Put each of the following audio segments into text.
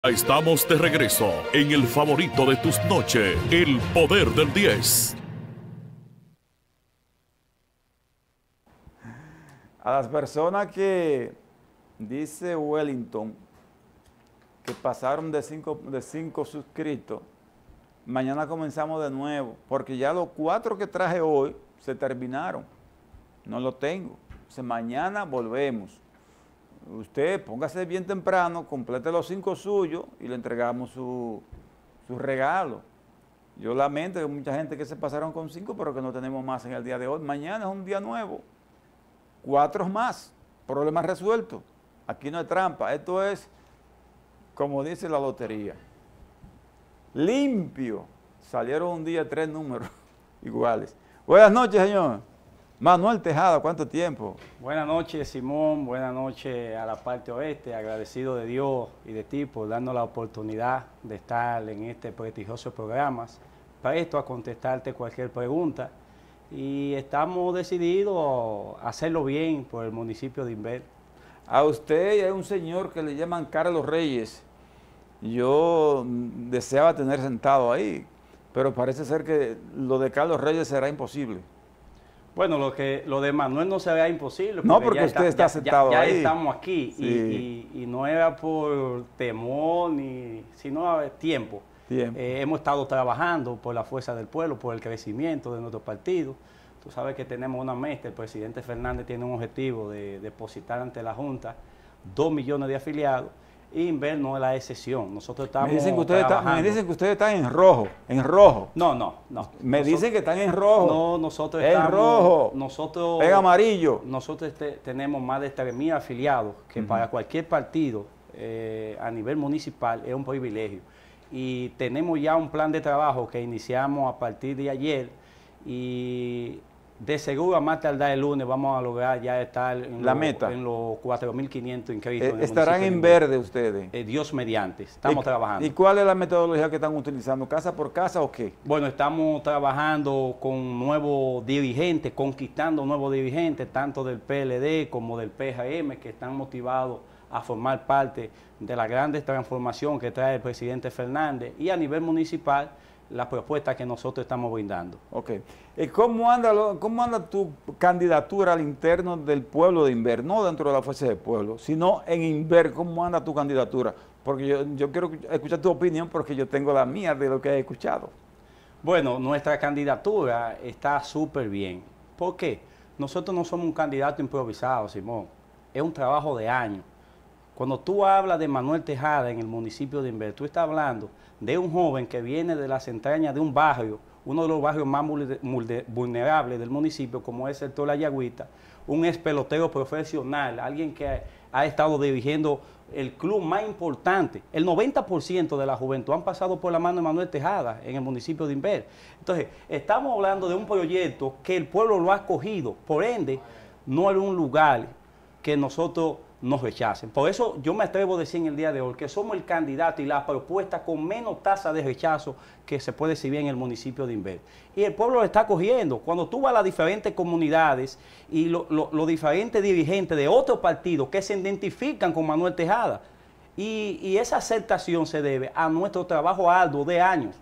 Estamos de regreso en el favorito de tus noches, El Poder del 10. A las personas que, dice Wellington, que pasaron de cinco suscritos, mañana comenzamos de nuevo, porque ya los 4 que traje hoy se terminaron, no lo tengo. Entonces mañana volvemos. Usted póngase bien temprano, complete los 5 suyos y le entregamos su regalo. Yo lamento que mucha gente que se pasaron con 5, pero que no tenemos más en el día de hoy. Mañana es un día nuevo, 4 más, problema resuelto. Aquí no hay trampa, esto es, como dice la lotería, limpio. Salieron un día 3 números iguales. Buenas noches, señor. Manuel Tejada, ¿cuánto tiempo? Buenas noches, Simón. Buenas noches a la parte oeste. Agradecido de Dios y de ti por darnos la oportunidad de estar en este prestigioso programa, presto a contestarte cualquier pregunta. Y estamos decididos a hacerlo bien por el municipio de Inver. A usted hay un señor que le llaman Carlos Reyes. Yo deseaba tener sentado ahí, pero parece ser que lo de Carlos Reyes será imposible. Bueno, lo de Manuel no se vea imposible. No, porque usted está sentado ahí. Ya estamos aquí, sí. y no era por temor, sino tiempo. Hemos estado trabajando por la fuerza del pueblo, por el crecimiento de nuestro partido. Tú sabes que tenemos una meta, el presidente Fernández tiene un objetivo de depositar ante la Junta 2 millones de afiliados, y Inver no es la excepción. Nosotros estamos me dicen que ustedes están en rojo, No. Me dicen que están en rojo. No, nosotros estamos en rojo. Nosotros en amarillo. Nosotros tenemos más de 3.000 afiliados, que para cualquier partido a nivel municipal es un privilegio. Y tenemos ya un plan de trabajo que iniciamos a partir de ayer, y de seguro a más tardar el lunes vamos a lograr ya estar en los 4.500 inscritos. ¿Estarán en verde ustedes? Dios mediante, estamos trabajando. ¿Y cuál es la metodología que están utilizando? ¿Casa por casa o qué? Bueno, estamos trabajando con nuevos dirigentes, conquistando nuevos dirigentes, tanto del PLD como del PRM, que están motivados a formar parte de la grande transformación que trae el presidente Fernández, y a nivel municipal, la propuesta que nosotros estamos brindando. Ok. ¿Cómo anda tu candidatura al interno del pueblo de Inver? No dentro de la fuerza del pueblo, sino en Inver. ¿Cómo anda tu candidatura? Porque yo quiero escuchar tu opinión, porque yo tengo la mía de lo que he escuchado. Bueno, nuestra candidatura está súper bien. ¿Por qué? Nosotros no somos un candidato improvisado, Simón. Es un trabajo de años. Cuando tú hablas de Manuel Tejada en el municipio de Inver, tú estás hablando de un joven que viene de las entrañas de un barrio, uno de los barrios más vulnerables del municipio, como es el sector La Yagüita, un ex pelotero profesional, alguien que ha estado dirigiendo el club más importante. El 90% de la juventud han pasado por la mano de Manuel Tejada en el municipio de Inver. Entonces, estamos hablando de un proyecto que el pueblo lo ha escogido, por ende, no es un lugar que nosotros nos rechacen. Por eso yo me atrevo a decir en el día de hoy que somos el candidato y la propuesta con menos tasa de rechazo que se puede exhibir en el municipio de Inver. Y el pueblo lo está cogiendo. Cuando tú vas a las diferentes comunidades y los diferentes dirigentes de otros partidos que se identifican con Manuel Tejada, y esa aceptación se debe a nuestro trabajo arduo de años.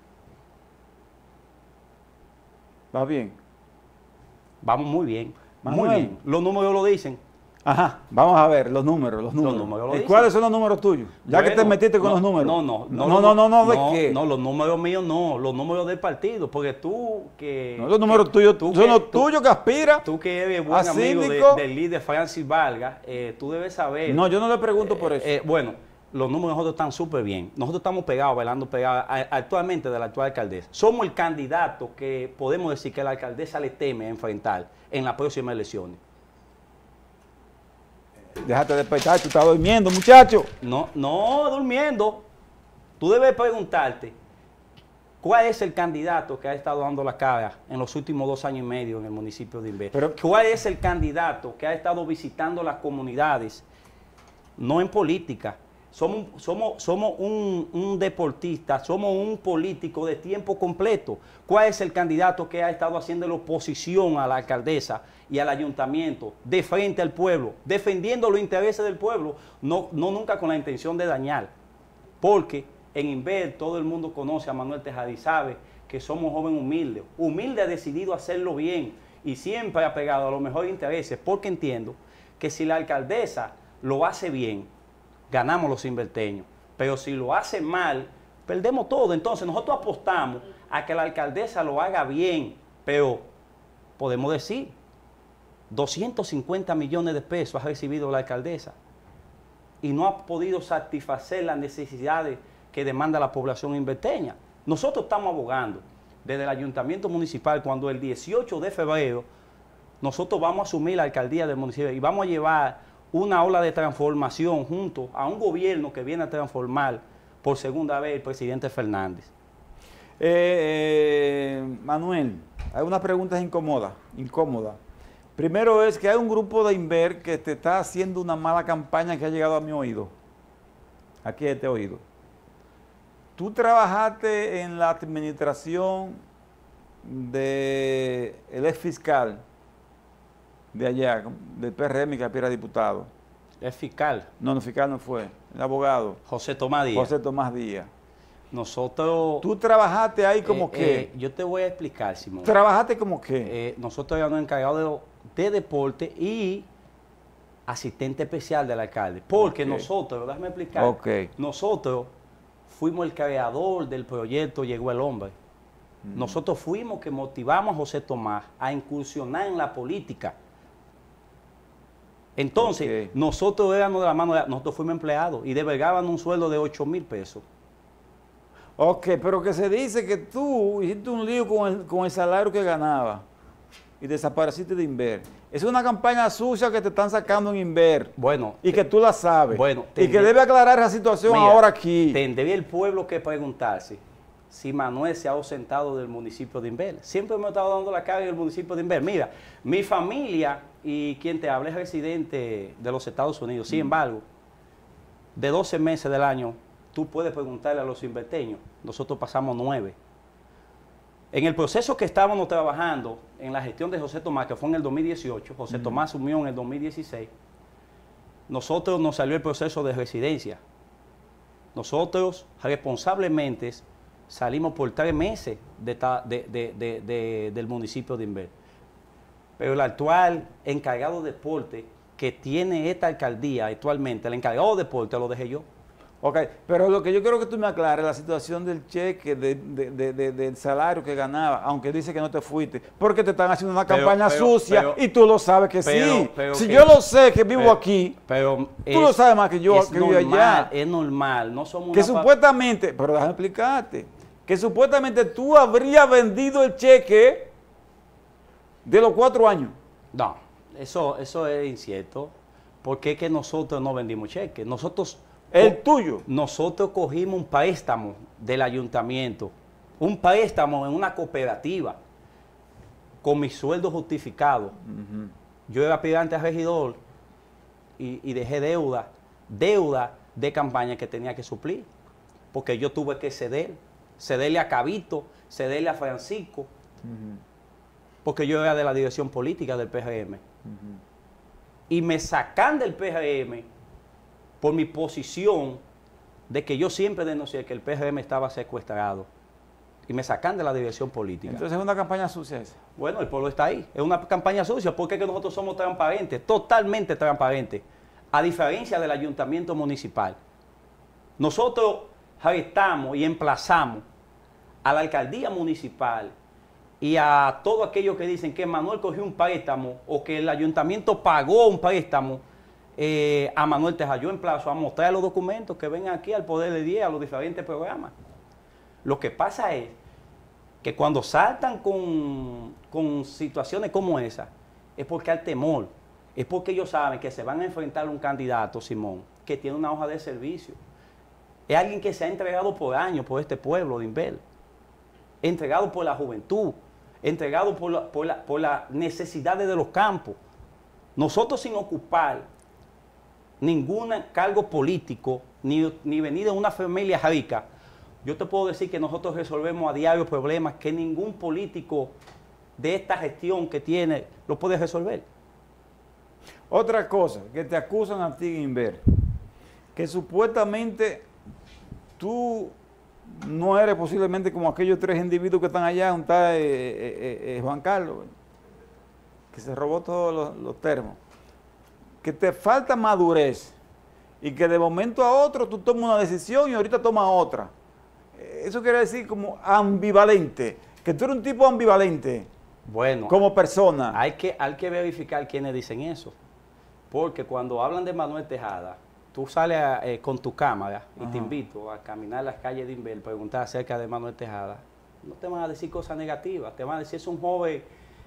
¿Va bien? Vamos muy bien. Manuel. Muy bien. Los números lo dicen. Ajá, vamos a ver los números. ¿Y cuáles son los números tuyos? Ya que te metiste con los números. No, ¿de qué? No, los números míos no, los números del partido, porque tú que... No, los números tuyos, son los tuyos que aspira. Tú que eres buen amigo del líder Francis Vargas, tú debes saber... No, yo no le pregunto por eso. Bueno, los números nosotros están súper bien. Nosotros estamos pegados, bailando pegados actualmente de la actual alcaldesa. Somos el candidato que podemos decir que la alcaldesa le teme a enfrentar en las próximas elecciones. Déjate despertar, tú estás durmiendo, muchacho. No durmiendo. Tú debes preguntarte, ¿cuál es el candidato que ha estado dando la cara en los últimos 2 años y medio en el municipio de Inver? ¿Cuál es el candidato que ha estado visitando las comunidades? No en política. Somos un deportista, somos un político de tiempo completo. ¿Cuál es el candidato que ha estado haciendo la oposición a la alcaldesa y al ayuntamiento, de frente al pueblo, defendiendo los intereses del pueblo, no nunca con la intención de dañar? Porque en Inver todo el mundo conoce a Manuel Tejada y sabe que somos jóvenes humildes. Humilde ha decidido hacerlo bien y siempre ha pegado a los mejores intereses, porque entiendo que si la alcaldesa lo hace bien, ganamos los inverteños. Pero si lo hace mal, perdemos todo. Entonces nosotros apostamos a que la alcaldesa lo haga bien, pero podemos decir, 250 millones de pesos ha recibido la alcaldesa y no ha podido satisfacer las necesidades que demanda la población inverteña. Nosotros estamos abogando desde el ayuntamiento municipal cuando el 18 de febrero nosotros vamos a asumir la alcaldía del municipio y vamos a llevar una ola de transformación junto a un gobierno que viene a transformar por segunda vez el presidente Fernández. Manuel, hay unas preguntas incómodas. Primero es que hay un grupo de Inver que te está haciendo una mala campaña que ha llegado a mi oído. Aquí a este oído. Tú trabajaste en la administración del ex fiscal de allá, del PRM, que era diputado. ¿Es fiscal? No, el fiscal no fue, el abogado. José Tomás Díaz. José Tomás Díaz. Nosotros... ¿Tú trabajaste ahí como qué? Yo te voy a explicar, Simón. ¿Trabajaste como qué? Nosotros éramos encargados de deporte y asistente especial del alcalde. Porque nosotros, déjame explicar, nosotros fuimos el creador del proyecto Llegó el Hombre. Nosotros fuimos que motivamos a José Tomás a incursionar en la política. Entonces, nosotros éramos de la mano, nosotros fuimos empleados y devengábamos un sueldo de 8,000 pesos. Ok, pero que se dice que tú hiciste un lío con el salario que ganaba y desapareciste de Inver. Es una campaña sucia que te están sacando en Inver. Bueno. Y que tú la sabes. Bueno. Y que debe aclarar esa situación ahora aquí. Tendría el pueblo que preguntarse si Manuel se ha ausentado del municipio de Inver. Siempre me he estado dando la cara en el municipio de Inver. Mira, mi familia y quien te habla es residente de los Estados Unidos. Sin embargo, de 12 meses del año, tú puedes preguntarle a los inverteños. Nosotros pasamos 9. En el proceso que estábamos trabajando en la gestión de José Tomás, que fue en el 2018, José Tomás asumió en el 2016, nosotros nos salió el proceso de residencia. Nosotros responsablemente salimos por 3 meses del municipio de Inver. Pero el actual encargado de deporte que tiene esta alcaldía actualmente, el encargado de deporte lo dejé yo. Ok, pero lo que yo quiero que tú me aclares, la situación del cheque, del salario que ganaba, aunque dice que no te fuiste, porque te están haciendo una campaña sucia y tú lo sabes que sí. Si yo lo sé, que vivo aquí, tú lo sabes más que yo, que vivo allá. Es normal, no somos que supuestamente, pero déjame explicarte, que supuestamente tú habrías vendido el cheque de los 4 años. No, eso es incierto, porque es que nosotros no vendimos cheques. El tuyo. Nosotros cogimos un préstamo del ayuntamiento, un préstamo en una cooperativa, con mi sueldo justificado. Yo era aspirante a regidor y dejé deuda de campaña que tenía que suplir, porque yo tuve que cederle a Cabito, cederle a Francisco, porque yo era de la dirección política del PRM. Y me sacan del PRM por mi posición de que yo siempre denuncié que el PRM estaba secuestrado. Y me sacan de la dirección política. Entonces es una campaña sucia esa. Bueno, el pueblo está ahí. Es una campaña sucia porque es que nosotros somos transparentes, totalmente transparentes, a diferencia del ayuntamiento municipal. Nosotros restamos y emplazamos a la alcaldía municipal y a todos aquellos que dicen que Manuel cogió un préstamo o que el ayuntamiento pagó un préstamo a Manuel Tejada. Yo emplazo a mostrar los documentos que vengan aquí al Poder de 10, a los diferentes programas. Lo que pasa es que cuando saltan con situaciones como esa, es porque hay temor, es porque ellos saben que se van a enfrentar a un candidato, Simón, que tiene una hoja de servicio. Es alguien que se ha entregado por años por este pueblo de Inver, entregado por la juventud, entregado por las necesidades de los campos. Nosotros sin ocupar ningún cargo político, ni venir de una familia rica, yo te puedo decir que nosotros resolvemos a diario problemas que ningún político de esta gestión que tiene lo puede resolver. Otra cosa, que te acusan a ti, Inver, que supuestamente tú no eres posiblemente como aquellos 3 individuos que están allá, un tal Juan Carlos, que se robó todos los termos, que te falta madurez y que de momento a otro tú tomas una decisión y ahorita tomas otra. Eso quiere decir como ambivalente, que tú eres un tipo ambivalente. Bueno, como persona. Hay que verificar quiénes dicen eso, porque cuando hablan de Manuel Tejada, tú sales con tu cámara y te invito a caminar las calles de Inver, preguntar acerca de Manuel Tejada, no te van a decir cosas negativas, te van a decir es un joven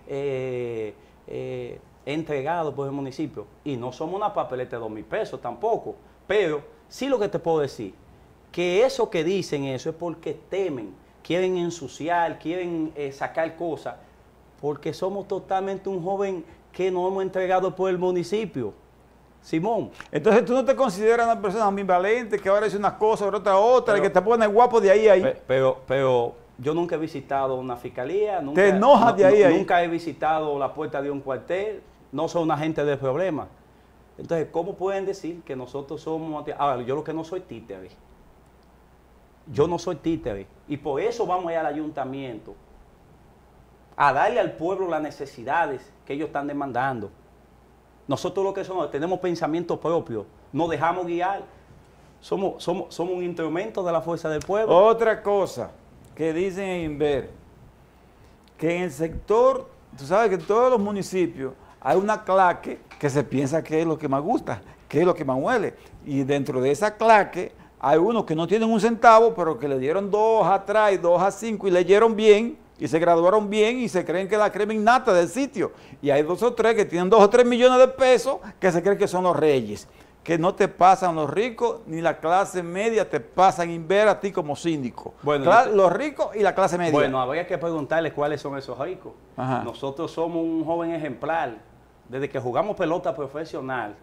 entregado por el municipio, y no somos una papeleta de 2.000 pesos tampoco, pero sí lo que te puedo decir, que eso que dicen eso es porque temen, quieren ensuciar, quieren sacar cosas, porque somos totalmente un joven que nos hemos entregado por el municipio. Simón. Entonces tú no te consideras una persona ambivalente, que ahora dice una cosa, ahora otra, y que te pone guapo de ahí. Pero yo nunca he visitado una fiscalía, nunca, te enojas de ahí. Nunca he visitado la puerta de un cuartel, no soy un agente de problemas. Entonces, ¿cómo pueden decir que nosotros somos... Ahora, yo lo que no soy títere. Yo no soy títere. Y por eso vamos allá al ayuntamiento a darle al pueblo las necesidades que ellos están demandando. Nosotros lo que somos, tenemos pensamiento propio, nos dejamos guiar, somos un instrumento de la fuerza del pueblo. Otra cosa que dicen en Inver, que en el sector, tú sabes que en todos los municipios hay una claque que se piensa que es lo que más gusta, que es lo que más huele, y dentro de esa claque hay unos que no tienen un centavo, pero que le dieron 2 hojas atrás y 2 hojas 5 y leyeron bien, y se graduaron bien y se creen que es la crema innata del sitio. Y hay 2 o 3 que tienen 2 o 3 millones de pesos que se creen que son los reyes. Que no te pasan los ricos, ni la clase media te pasan Inver a ti como síndico. Bueno, los ricos y la clase media. Bueno, habría que preguntarle cuáles son esos ricos. Ajá. Nosotros somos un joven ejemplar. Desde que jugamos pelota profesional,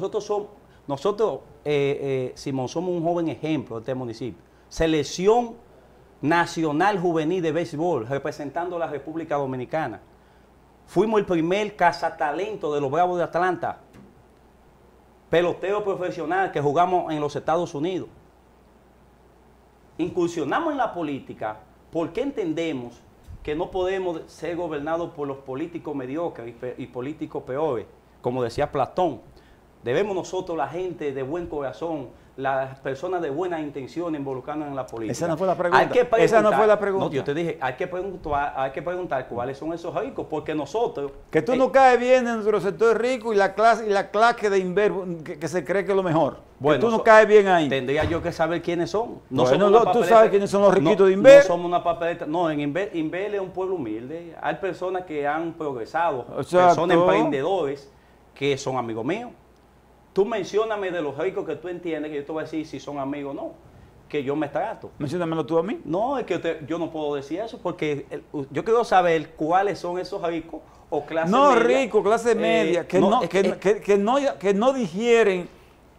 Simón, somos un joven ejemplo de este municipio. Selección nacional juvenil de béisbol, representando a la República Dominicana. Fuimos el primer cazatalento de los Bravos de Atlanta. Pelotero profesional que jugamos en los Estados Unidos. Incursionamos en la política porque entendemos que no podemos ser gobernados por los políticos mediocres y políticos peores, como decía Platón. Debemos nosotros, la gente de buen corazón, las personas de buenas intenciones, involucrarnos en la política. Esa no fue la pregunta. Esa no fue la pregunta. No, yo te dije, hay que preguntar cuáles son esos ricos, porque nosotros... Que tú no caes bien en nuestro sector rico y la clase de Inver que se cree que es lo mejor. Bueno, que tú no caes bien ahí. Tendría yo que saber quiénes son. No, bueno, tú sabes quiénes son los riquitos de Inver. No somos una papeleta. No, en Inver es un pueblo humilde. Hay personas que han progresado, personas emprendedores que son amigos míos. Tú mencióname de los ricos que tú entiendes, que yo te voy a decir si son amigos o no, que yo me trato. Menciónamelo tú a mí. No, es que yo no puedo decir eso, porque yo quiero saber cuáles son esos ricos o clase media. No, rico, clase media, que no digieren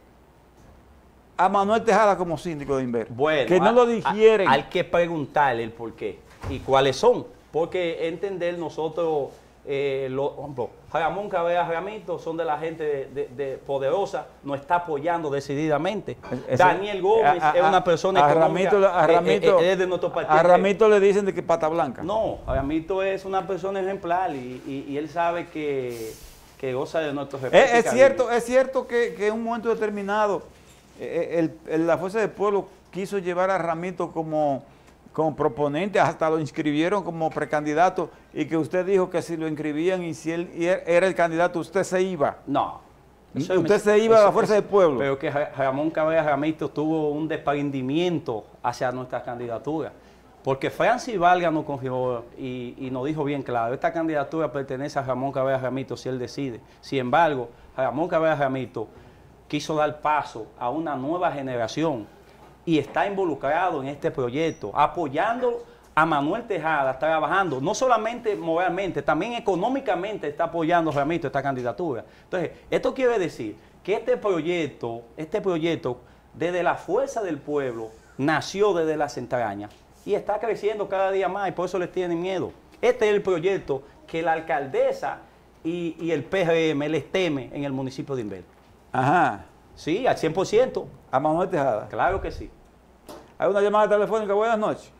a Manuel Tejada como síndico de Inver. Bueno, que no lo digieren. Hay que preguntarle el por qué y cuáles son, porque entender nosotros... Ramón Cabrera Ramito son de la gente de poderosa, nos está apoyando decididamente. Daniel Gómez es una persona económica, es de nuestro partido. A Ramito le dicen de que pata blanca. No, Ramito es una persona ejemplar y él sabe que goza de nuestro respeto. Es cierto que en un momento determinado la Fuerza del Pueblo quiso llevar a Ramito como proponente, hasta lo inscribieron como precandidato, y que usted dijo que si lo inscribían y si él era el candidato, usted se iba. No. Usted se iba a la Fuerza del Pueblo. Pero que Ramón Cabrera Ramito tuvo un desprendimiento hacia nuestra candidatura, porque Francis Vargas nos confirmó y nos dijo bien claro, esta candidatura pertenece a Ramón Cabrera Ramito si él decide. Sin embargo, Ramón Cabrera Ramito quiso dar paso a una nueva generación y está involucrado en este proyecto, apoyando a Manuel Tejada, trabajando, no solamente moralmente, también económicamente está apoyando Ramito esta candidatura. Entonces, esto quiere decir que este proyecto, desde la fuerza del pueblo, nació desde las entrañas y está creciendo cada día más y por eso les tienen miedo. Este es el proyecto que la alcaldesa y el PRM les teme en el municipio de Inver. Ajá. Sí, al 100%. ¿A Manuel Tejada? Claro que sí. Hay una llamada telefónica. Buenas noches.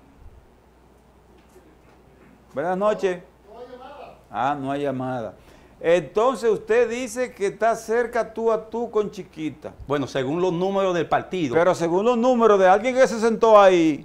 Buenas noches. Ah, no hay llamada. Entonces usted dice que está cerca tú a tú con Chiquita. Bueno, según los números del partido. Pero según los números de alguien que se sentó ahí,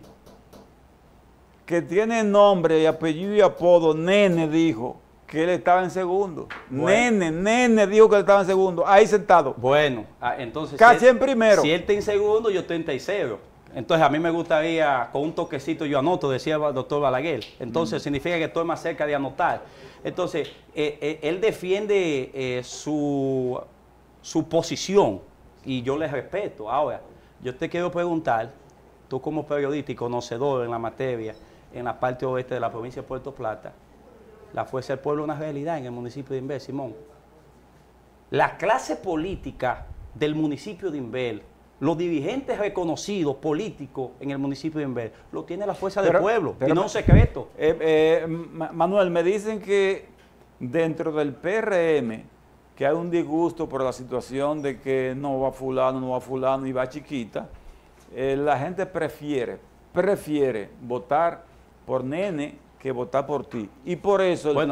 que tiene nombre y apellido y apodo, Nene dijo que él estaba en segundo. Bueno. Nene dijo que él estaba en segundo, ahí sentado. Bueno, entonces... Casi en primero. Si él está en segundo, yo estoy en tercero. Entonces a mí me gustaría, con un toquecito yo anoto, decía el doctor Balaguer. Entonces significa que estoy más cerca de anotar. Entonces, él defiende su posición y yo le respeto. Ahora, yo te quiero preguntar, tú como periodista y conocedor en la materia, en la parte oeste de la provincia de Puerto Plata, la Fuerza del Pueblo es una realidad en el municipio de Inver, Simón. La clase política del municipio de Inver, los dirigentes reconocidos políticos en el municipio de Inver, lo tiene la Fuerza del Pueblo, y no es un secreto. Manuel, me dicen que dentro del PRM, que hay un disgusto por la situación de que no va fulano y va Chiquita, la gente prefiere votar por Nene que votar por ti. Y por eso el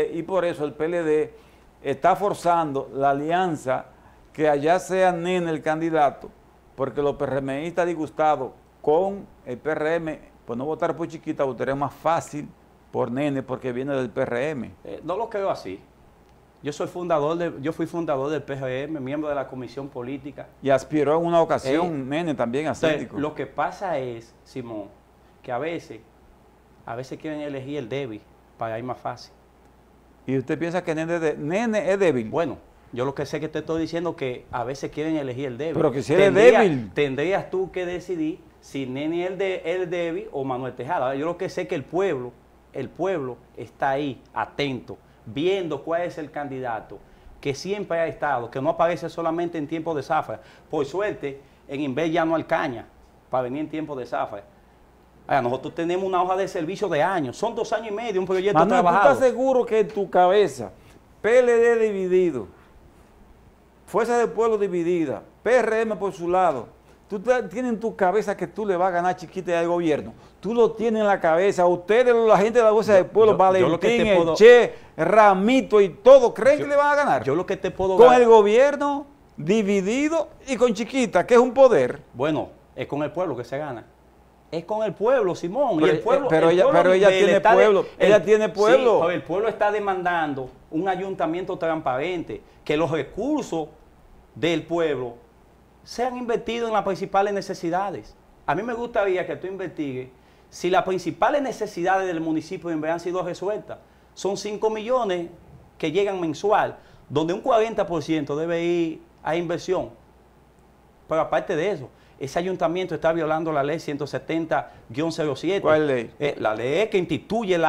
PLD está forzando la alianza que allá sea Nene el candidato, porque los PRMistas disgustados con el PRM, pues no votar por Chiquita, votaría más fácil por Nene porque viene del PRM. No lo creo así. Yo fui fundador del PRM, miembro de la comisión política. Y aspiró en una ocasión Nene también a síndico. Lo que pasa es, Simón, que a veces quieren elegir el débil para ir más fácil. ¿Y usted piensa que Nene es débil? Bueno, yo lo que sé que te estoy diciendo que a veces quieren elegir el débil. Pero que si eres débil. Tendrías tú que decidir si Nene es el débil o Manuel Tejada. Yo lo que sé que el pueblo está ahí, atento, viendo cuál es el candidato, que siempre ha estado, que no aparece solamente en tiempo de zafra. Por suerte, en Inver ya no hay caña para venir en tiempo de zafra. Nosotros tenemos una hoja de servicio de años, son 2 años y medio, un proyecto Manuel, trabajado. ¿tú estás seguro que en tu cabeza, PLD dividido, Fuerza del Pueblo dividida, PRM por su lado, tú tienes en tu cabeza que tú le vas a ganar Chiquita al gobierno? Tú lo tienes en la cabeza. Ustedes, la gente de la Fuerza del Pueblo, Valentín, Che, Ramito y todo, ¿creen que le van a ganar? Yo lo que te puedo con el gobierno dividido y con Chiquita, que es un poder. Bueno, es con el pueblo que se gana. Es con el pueblo, Simón. Pero, y el pueblo, pero ella tiene pueblo. Ella tiene pueblo. Sí, pero el pueblo está demandando un ayuntamiento transparente, que los recursos del pueblo sean invertidos en las principales necesidades. A mí me gustaría que tú investigues si las principales necesidades del municipio de Inver han sido resueltas. Son 5 millones que llegan mensual, donde un 40% debe ir a inversión. Pero aparte de eso, ese ayuntamiento está violando la ley 170-07. ¿Cuál ley? La ley que instituye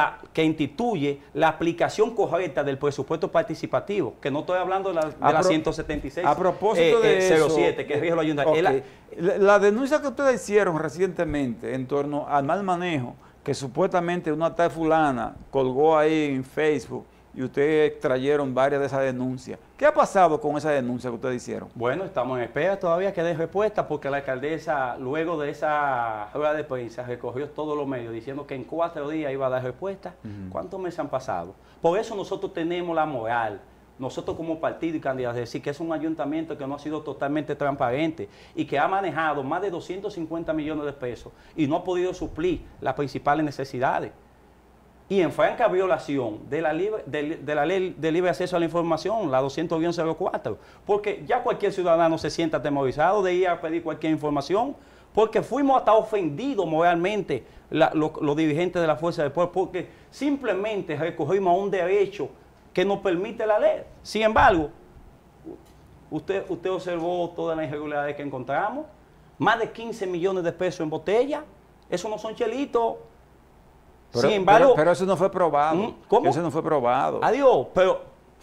la aplicación correcta del presupuesto participativo, que no estoy hablando de la 176. A propósito de eso, 07, que rige los ayuntamientos. Okay. La denuncia que ustedes hicieron recientemente en torno al mal manejo, que supuestamente una tal fulana colgó ahí en Facebook, y ustedes extrayeron varias de esas denuncias. ¿Qué ha pasado con esa denuncia que ustedes hicieron? Bueno, estamos en espera todavía que dé respuesta, porque la alcaldesa, luego de esa rueda de prensa, recorrió todos los medios diciendo que en 4 días iba a dar respuesta. ¿Cuántos meses han pasado? Por eso nosotros tenemos la moral, nosotros como partido y candidatos, es decir, que es un ayuntamiento que no ha sido totalmente transparente y que ha manejado más de 250 millones de pesos y no ha podido suplir las principales necesidades. Y en franca violación de la ley de libre acceso a la información, la 200-04, porque ya cualquier ciudadano se sienta atemorizado de ir a pedir cualquier información, porque fuimos hasta ofendidos moralmente los dirigentes de la Fuerza del Pueblo, porque simplemente recurrimos a un derecho que nos permite la ley. Sin embargo, usted observó todas las irregularidades que encontramos, más de 15 millones de pesos en botella, eso no son chelitos. Sin embargo, pero eso no fue probado. ¿Cómo? Eso no fue probado. Adiós, pero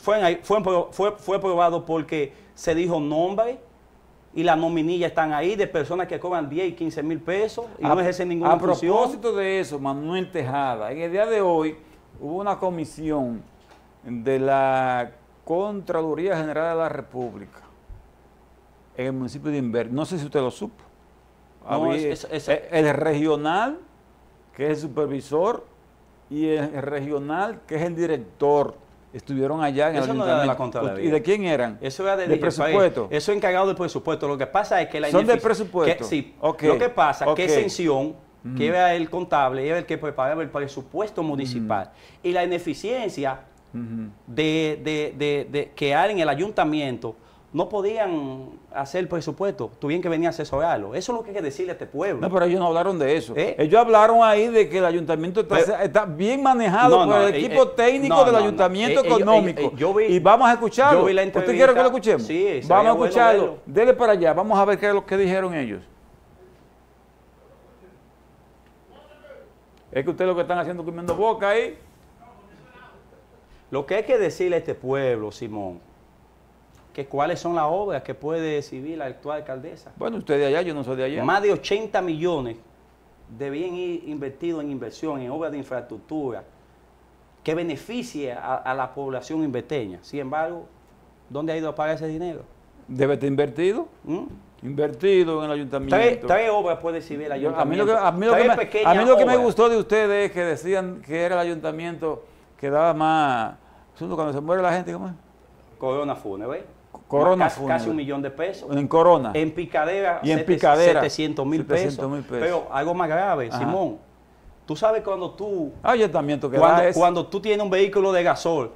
fue probado porque se dijo nombre y las nominillas están ahí de personas que cobran 10 y 15 mil pesos y no ejercen ninguna función. A propósito de eso, Manuel Tejada, en el día de hoy hubo una comisión de la Contraloría General de la República en el municipio de Inver. No sé si usted lo supo. No, el regional, que es el supervisor, y el regional, que es el director, estuvieron allá en el Eso no ayuntamiento. era de la Contraloría. ¿Y de quién eran? Eso era de presupuesto. Eso es encargado del presupuesto. Lo que pasa es que la ¿Son de presupuesto? Sí. Okay. Lo que pasa es que Okay. Exención, que era el contable, era el que preparaba el presupuesto municipal. Y la ineficiencia que hay en el ayuntamiento, no podían hacer el presupuesto, tuvieron que venir a asesorarlo. Eso es lo que hay que decirle a este pueblo. No, pero ellos no hablaron de eso. Ellos hablaron ahí de que el ayuntamiento está bien manejado por el equipo técnico del ayuntamiento económico. Y vamos a escucharlo. Yo vi la ¿Usted entrevista. quiere que lo escuchemos? Sí, vamos a escucharlo. Bueno, Dele para allá. Vamos a ver qué es lo que dijeron ellos. Es que ustedes lo que están haciendo es comiendo boca ahí. Lo que hay que decirle a este pueblo, Simón, que cuáles son las obras que puede exhibir la actual alcaldesa. Bueno, usted de allá, yo no soy de allá. Más de 80 millones debían ir invertidos en inversión, en obras de infraestructura, que beneficie a la población inverteña. Sin embargo, ¿dónde ha ido a pagar ese dinero? Debe estar invertido. Invertido en el ayuntamiento. Tres obras puede exhibir el ayuntamiento. A mí lo que me gustó de ustedes es que decían que era el ayuntamiento que daba más. Cuando se muere la gente, ¿cómo es? Corona Fúnebre. Corona Fúnebre. Casi $1 millón de pesos. En Corona. En Picadera, y en Picadera 700,000 pesos. Pero algo más grave, Ajá. Simón. Tú sabes cuando tú... Ayuntamiento que cuando tú tienes un vehículo de gasol,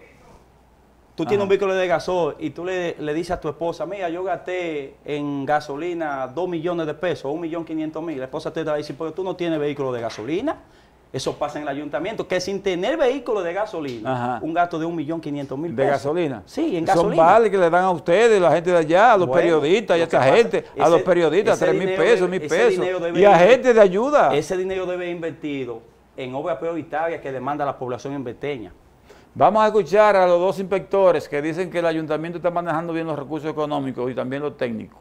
y tú le dices a tu esposa, mira, yo gasté en gasolina 2 millones de pesos, 1.500.000. La esposa te va a decir, pero tú no tienes vehículo de gasolina. Eso pasa en el ayuntamiento, que sin tener vehículo de gasolina, un gasto de 1.500.000 pesos. ¿De gasolina? Sí, en gasolina. Son vales que le dan a ustedes, la gente de allá, a los periodistas, y a esta gente, a los periodistas, 3.000 pesos, 1.000 pesos, y a gente de ayuda. Ese dinero debe ir invertido en obras prioritarias que demanda la población inverteña. Vamos a escuchar a los dos inspectores que dicen que el ayuntamiento está manejando bien los recursos económicos y también los técnicos.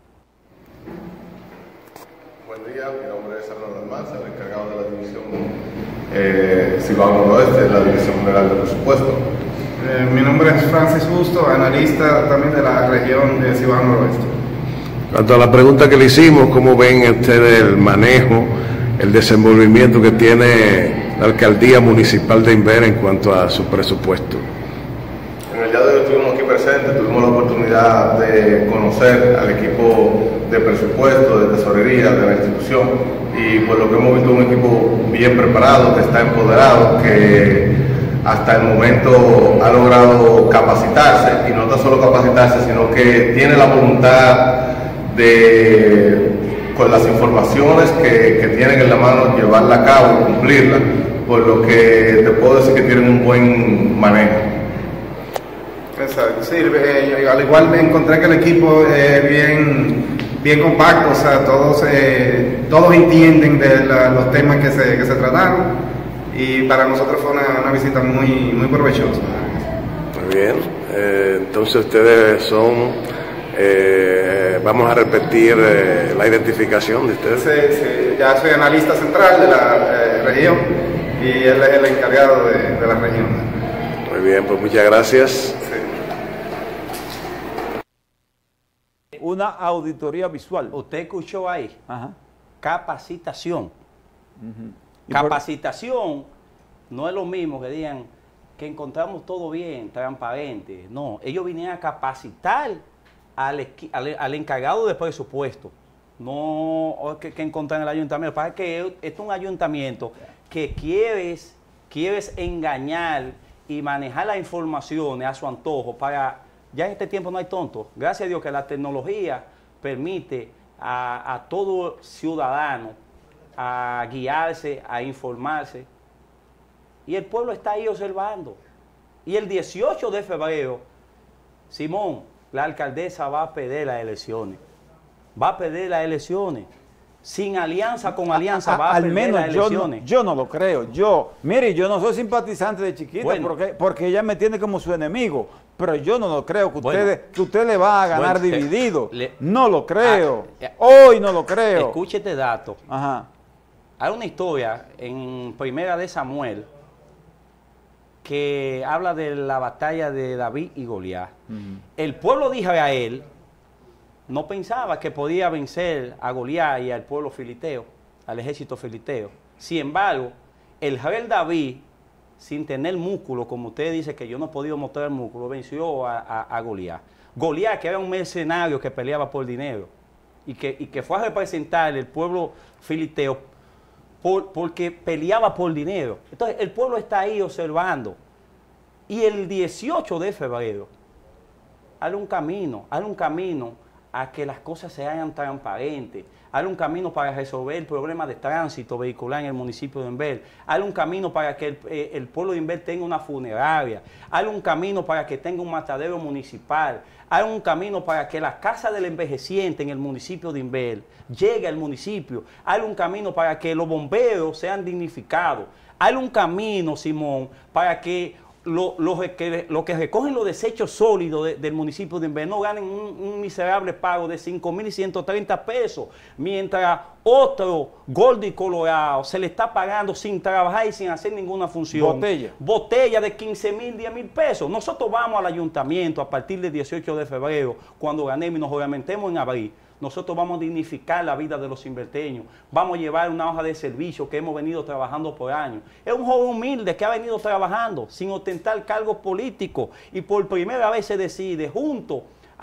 Buen día, mi nombre es Arnold Almanza, el encargado de la división Cibao Noroeste, de la División General de Presupuesto. Mi nombre es Francis Justo, analista también de la región de Cibao Noroeste. Cuanto a la pregunta que le hicimos, ¿cómo ven ustedes el manejo, el desenvolvimiento que tiene la alcaldía municipal de Inver en cuanto a su presupuesto? En el día de hoy estuvimos aquí presentes, tuvimos la oportunidad de conocer al equipo de presupuesto, de tesorería de la institución, y por lo que hemos visto un equipo bien preparado, que está empoderado, que hasta el momento ha logrado capacitarse, y no tan solo capacitarse, sino que tiene la voluntad de, con las informaciones que tienen en la mano, llevarla a cabo y cumplirla, por lo que te puedo decir que tienen un buen manejo. Exacto, sí, al igual me encontré que el equipo es bien compacto, o sea, todos entienden de los temas que se trataron, y para nosotros fue una visita muy provechosa. Muy bien, entonces ustedes son, vamos a repetir la identificación de ustedes. Sí, ya soy analista central de la región, y él es el encargado de la región. Muy bien, pues muchas gracias. Una auditoría visual. Usted escuchó ahí, capacitación. Capacitación no es lo mismo que digan que encontramos todo bien, transparente. No, ellos vinieron a capacitar al encargado de presupuesto. No que encontrar en el ayuntamiento. Para que este es un ayuntamiento que quieres engañar y manejar las informaciones a su antojo para... Ya en este tiempo no hay tontos. Gracias a Dios que la tecnología permite a todo ciudadano a guiarse, a informarse. Y el pueblo está ahí observando. Y el 18 de febrero, Simón, la alcaldesa va a perder las elecciones. Va a perder las elecciones. Sin alianza con alianza va a perder las elecciones. Yo no lo creo. Mire, yo no soy simpatizante de Chiquita, bueno, porque ella me tiene como su enemigo. Pero yo no lo creo que usted le va a ganar dividido. No lo creo. Hoy no lo creo. Escuche este dato. Ajá. Hay una historia en Primera de Samuel que habla de la batalla de David y Goliat. El pueblo de Israel no pensaba que podía vencer a Goliat y al pueblo filisteo, al ejército filisteo. Sin embargo, el rey David, sin tener músculo, como usted dice que yo no he podido mostrar músculo, venció a Goliat. Goliat, que era un mercenario que peleaba por dinero y que fue a representar el pueblo filisteo porque peleaba por dinero. Entonces, el pueblo está ahí observando. Y el 18 de febrero, hazle un camino a que las cosas se hagan transparentes. Hazle un camino para resolver el problema de tránsito vehicular en el municipio de Inver. Hazle un camino para que el pueblo de Inver tenga una funeraria. Hazle un camino para que tenga un matadero municipal. Hazle un camino para que la casa del envejeciente en el municipio de Inver llegue al municipio. Hazle un camino para que los bomberos sean dignificados. Hazle un camino, Simón, para que los que recogen los desechos sólidos del municipio de Inver no ganen un miserable pago de 5.130 pesos, mientras otro gordo y colorado se le está pagando sin trabajar y sin hacer ninguna función. Botella de 15.000, 10.000 pesos. Nosotros vamos al ayuntamiento a partir del 18 de febrero, cuando ganemos y nos juramentemos en abril. Nosotros vamos a dignificar la vida de los inverteños, vamos a llevar una hoja de servicio que hemos venido trabajando por años. Es un joven humilde que ha venido trabajando sin ostentar cargos políticos y por primera vez se decide junto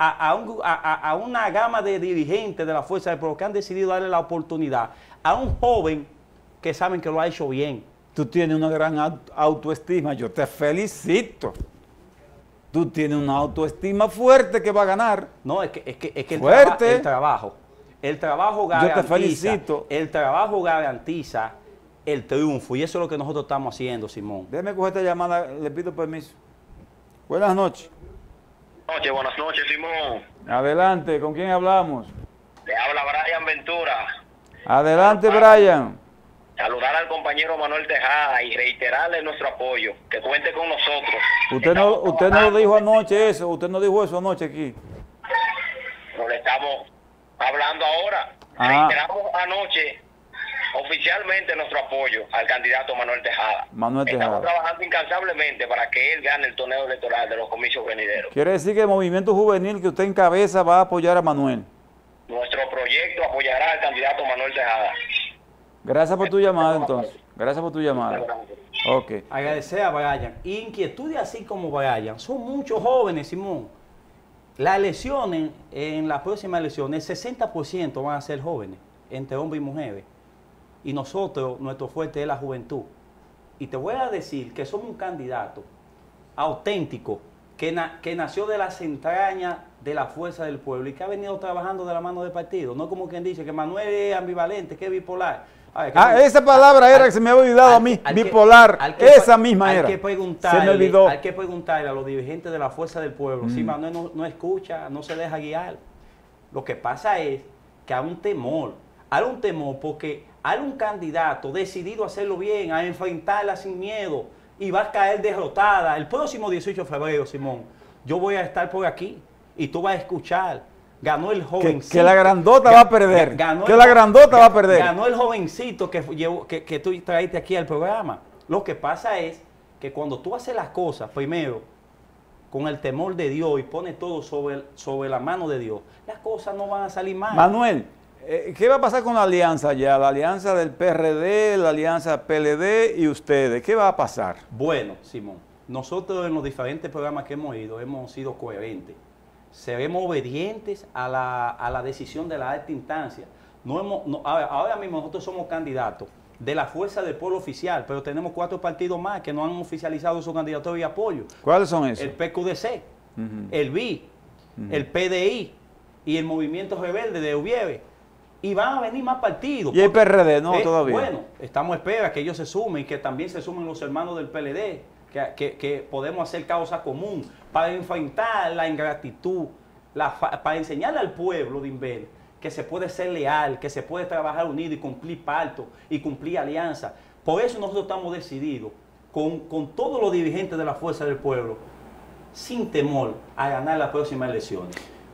a una gama de dirigentes de la Fuerza del Pueblo que han decidido darle la oportunidad a un joven que saben que lo ha hecho bien. Tú tienes una gran autoestima, yo te felicito. Tú tienes una autoestima fuerte que va a ganar. No, es que fuerte. El trabajo garantiza. Yo te felicito. El trabajo garantiza el triunfo y eso es lo que nosotros estamos haciendo, Simón. Déjeme coger esta llamada, le pido permiso. Buenas noches. Buenas noches, Simón. Adelante, ¿con quién hablamos? Le habla Brian Ventura. Adelante, Brian. Saludar al compañero Manuel Tejada y reiterarle nuestro apoyo, que cuente con nosotros. Usted no lo dijo anoche eso, usted no dijo eso anoche aquí. No le estamos hablando ahora. Reiteramos anoche oficialmente nuestro apoyo al candidato Manuel Tejada. Estamos trabajando incansablemente para que él gane el torneo electoral de los comicios venideros. Quiere decir que el movimiento juvenil que usted encabeza va a apoyar a Manuel. Nuestro proyecto apoyará al candidato Manuel Tejada. Gracias por tu llamada, entonces. Gracias por tu llamada. Ok. Agradecer a Brian. Inquietudes así como Brian. Son muchos jóvenes, Simón. Las elecciones, en las próximas elecciones, el 60% van a ser jóvenes, entre hombres y mujeres. Y nosotros, nuestro fuerte es la juventud. Y te voy a decir que somos un candidato auténtico, que nació de las entrañas de la Fuerza del Pueblo y que ha venido trabajando de la mano del partido. No como quien dice que Manuel es ambivalente, que es bipolar. Esa palabra era que se me había olvidado a mí, bipolar, esa misma era. Se me olvidó. Hay que preguntarle a los dirigentes de la Fuerza del Pueblo si Manuel no escucha, no se deja guiar. Lo que pasa es que hay un temor porque hay un candidato decidido a hacerlo bien, a enfrentarla sin miedo y va a caer derrotada. El próximo 18 de febrero, Simón, yo voy a estar por aquí y tú vas a escuchar. Ganó el jovencito. Que la grandota va a perder. Ganó el jovencito que tú traíste aquí al programa. Lo que pasa es que cuando tú haces las cosas, primero, con el temor de Dios y pones todo sobre la mano de Dios, las cosas no van a salir mal. Manuel, ¿qué va a pasar con la alianza ya? La alianza del PRD, la alianza PLD y ustedes. ¿Qué va a pasar? Bueno, Simón, nosotros en los diferentes programas que hemos ido, hemos sido coherentes. Seremos obedientes a la decisión de la alta instancia. Ahora mismo nosotros somos candidatos de la Fuerza del Pueblo oficial, pero tenemos 4 partidos más que no han oficializado su candidatura y apoyo. ¿Cuáles son esos? El PQDC, el BI, el PDI y el Movimiento Rebelde de Ubiere. Y van a venir más partidos. ¿Y el PRD no todavía? Bueno, estamos a espera que ellos se sumen y que también se sumen los hermanos del PLD. Que podemos hacer causa común para enfrentar la ingratitud, para enseñarle al pueblo de Inver que se puede ser leal, que se puede trabajar unido y cumplir pacto y cumplir alianza. Por eso nosotros estamos decididos, con todos los dirigentes de la Fuerza del Pueblo, sin temor a ganar las próximas elecciones.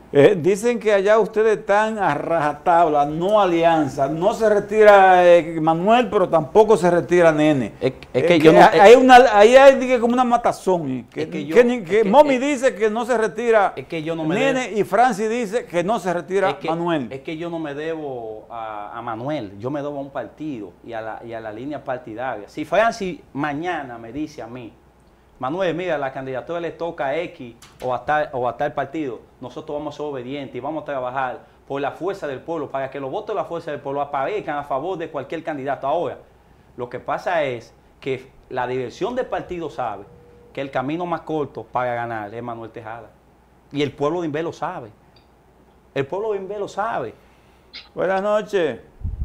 Dicen que allá ustedes están a rajatabla, no alianza. No se retira Manuel, pero tampoco se retira Nene. Ahí hay como una matazón. Momi dice que no se retira Nene y Francis dice que no se retira Manuel. Es que yo no me debo a Manuel, yo me debo a un partido y a la línea partidaria. Si Francis mañana me dice a mí, Manuel, mira, la candidatura le toca a X o a tal partido, nosotros vamos a ser obedientes y vamos a trabajar por la fuerza del pueblo, para que los votos de la fuerza del pueblo aparezcan a favor de cualquier candidato. Ahora, lo que pasa es que la dirección del partido sabe que el camino más corto para ganar es Manuel Tejada. Y el pueblo de Inver lo sabe. El pueblo de Inver lo sabe. Buenas noches.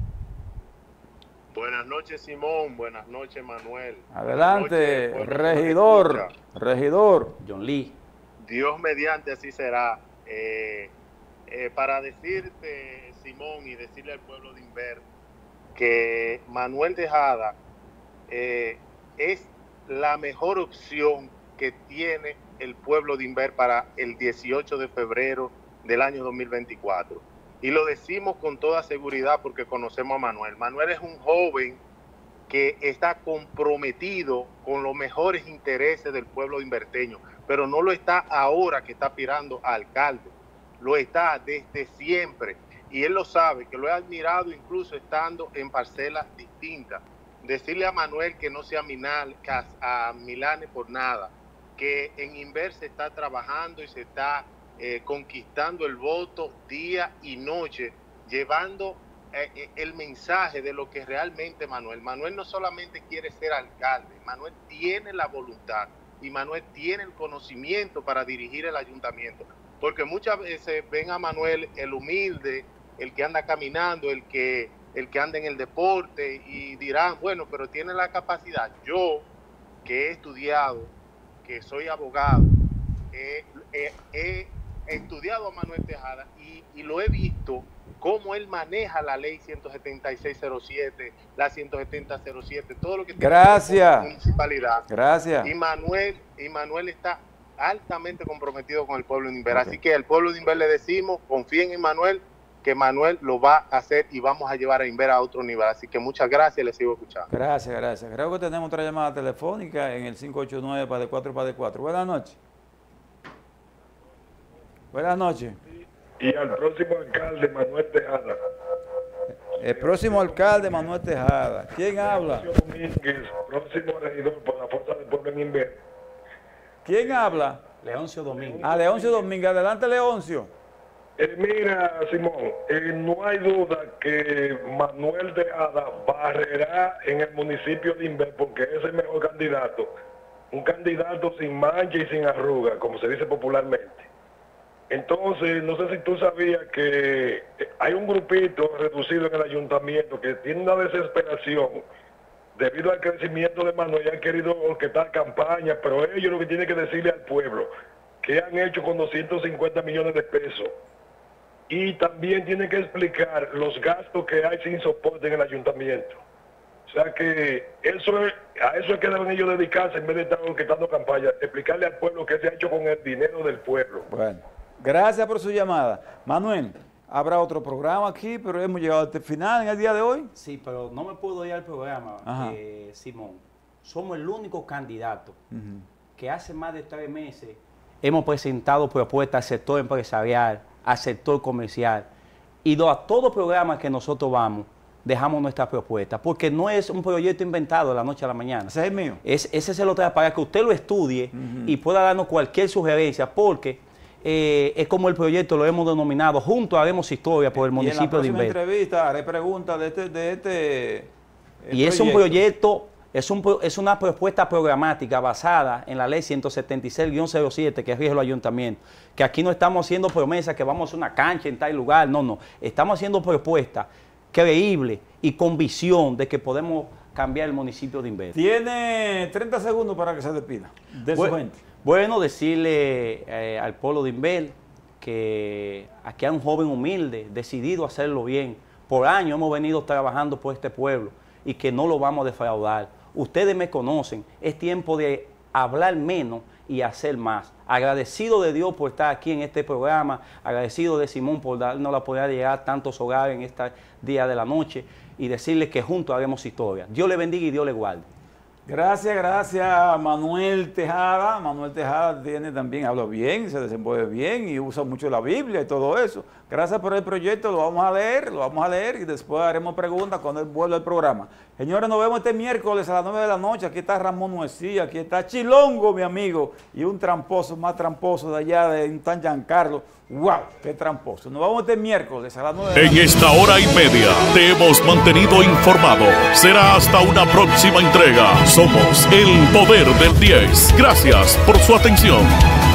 Buenas noches, Simón. Buenas noches, Manuel. Adelante, regidor. Regidor. John Lee. Dios mediante, así será. Para decirte, Simón, y decirle al pueblo de Inver que Manuel Tejada es la mejor opción que tiene el pueblo de Inver para el 18 de febrero del año 2024. Y lo decimos con toda seguridad porque conocemos a Manuel. Manuel es un joven que está comprometido con los mejores intereses del pueblo inverteño, pero no lo está ahora que está aspirando a alcalde, lo está desde siempre. Y él lo sabe, que lo he admirado incluso estando en parcelas distintas. Decirle a Manuel que no sea a Milane por nada, que en Inver se está trabajando y se está conquistando el voto día y noche, llevando el mensaje de lo que realmente Manuel no solamente quiere ser alcalde, Manuel tiene la voluntad y Manuel tiene el conocimiento para dirigir el ayuntamiento, porque muchas veces ven a Manuel el humilde, el que anda caminando, el que anda en el deporte y dirán, bueno, pero tiene la capacidad. Yo, que he estudiado, que soy abogado, he estudiado a Manuel Tejada y lo he visto cómo él maneja la ley 17607, la 17007, todo lo que tiene que ver con la municipalidad. Gracias. Y Manuel está altamente comprometido con el pueblo de Inver. Así que al pueblo de Inver le decimos, confíen en Manuel, que Manuel lo va a hacer y vamos a llevar a Inver a otro nivel. Así que muchas gracias, les sigo escuchando. Gracias. Creo que tenemos otra llamada telefónica en el 589 para de 4. Buenas noches. Buenas noches. Y al próximo alcalde, Manuel Tejada. El próximo alcalde, Manuel Tejada. ¿Quién habla? Domínguez, próximo regidor por la Fuerza del Pueblo en Inver. ¿Quién habla? Leoncio Domínguez. Leoncio Domínguez. Adelante, Leoncio. Mira, Simón, no hay duda que Manuel Tejada barrerá en el municipio de Inver porque es el mejor candidato. Un candidato sin mancha y sin arruga, como se dice popularmente. Entonces, no sé si tú sabías que hay un grupito reducido en el ayuntamiento que tiene una desesperación debido al crecimiento de Manuel y han querido orquestar campañas, pero ellos lo que tienen que decirle al pueblo, que han hecho con 250 millones de pesos. Y también tienen que explicar los gastos que hay sin soporte en el ayuntamiento. O sea que a eso es que deben ellos dedicarse en vez de estar orquestando campañas, explicarle al pueblo qué se ha hecho con el dinero del pueblo. Bueno. Gracias por su llamada. Manuel, habrá otro programa aquí, pero hemos llegado hasta el final en el día de hoy. Sí, pero no me puedo ir al programa, Simón. Somos el único candidato que hace más de 3 meses hemos presentado propuestas al sector empresarial, al sector comercial, y a todo programa que nosotros vamos, dejamos nuestra propuesta, porque no es un proyecto inventado de la noche a la mañana. Ese es mío. Ese se lo trae para que usted lo estudie y pueda darnos cualquier sugerencia, porque es como el proyecto lo hemos denominado, juntos haremos historia por el municipio de Inver. En la próxima entrevista haré preguntas de este y es un proyecto, es una propuesta programática basada en la ley 176-07 que rige los ayuntamientos, que aquí no estamos haciendo promesas que vamos a hacer una cancha en tal lugar, no, estamos haciendo propuestas creíbles y con visión de que podemos cambiar el municipio de Inver. Tiene 30 segundos para que se despida de su gente. Bueno, decirle al pueblo de Inver que aquí hay un joven humilde, decidido a hacerlo bien. Por años hemos venido trabajando por este pueblo y que no lo vamos a defraudar. Ustedes me conocen, es tiempo de hablar menos y hacer más. Agradecido de Dios por estar aquí en este programa, agradecido de Simón por darnos la oportunidad de llegar a tantos hogares en este día de la noche y decirles que juntos haremos historia. Dios le bendiga y Dios le guarde. Gracias, gracias Manuel Tejada. Manuel Tejada tiene también, habla bien, se desenvuelve bien y usa mucho la Biblia y todo eso. Gracias por el proyecto, lo vamos a leer y después haremos preguntas cuando él vuelva al programa. Señores, nos vemos este miércoles a las 9 de la noche. Aquí está Ramón Nuecía, aquí está Chilongo, mi amigo, y un tramposo, más tramposo de allá de San Giancarlo. ¡Wow! ¡Qué tramposo! Nos vemos este miércoles a las 9 de la noche. En esta hora y media te hemos mantenido informado. Será hasta una próxima entrega. Somos el Poder del 10. Gracias por su atención.